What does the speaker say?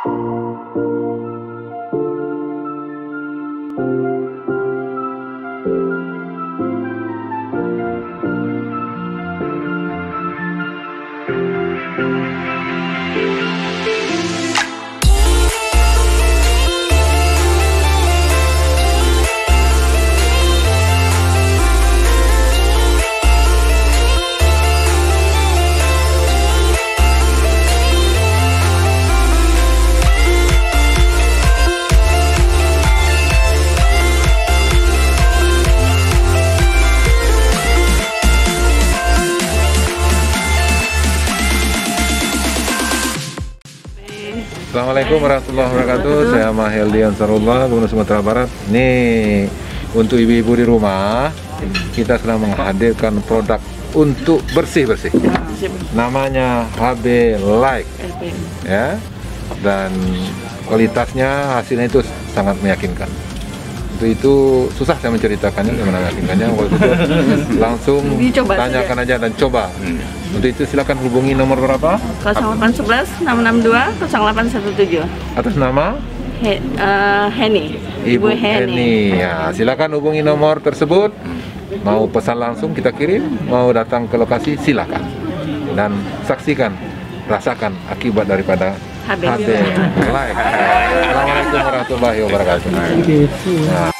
Assalamualaikum warahmatullahi wabarakatuh. Saya Maheldi Ansarullah, Gubernur Sumatera Barat. Nih, untuk ibu-ibu di rumah, kita sedang menghadirkan produk untuk bersih-bersih. Namanya HB Like, ya. Dan kualitasnya, hasilnya itu sangat meyakinkan. Untuk itu susah saya menceritakannya, gimana meyakinkannya. Waktu itu langsung tanyakan aja dan coba. Untuk itu silakan hubungi nomor berapa? 0811 662 0817. Atas nama Heni. Ibu Heni. Ya, silakan hubungi nomor tersebut. Mau pesan langsung kita kirim, mau datang ke lokasi silakan. Dan saksikan, rasakan akibat daripada HB Like. Assalamualaikum warahmatullahi wabarakatuh.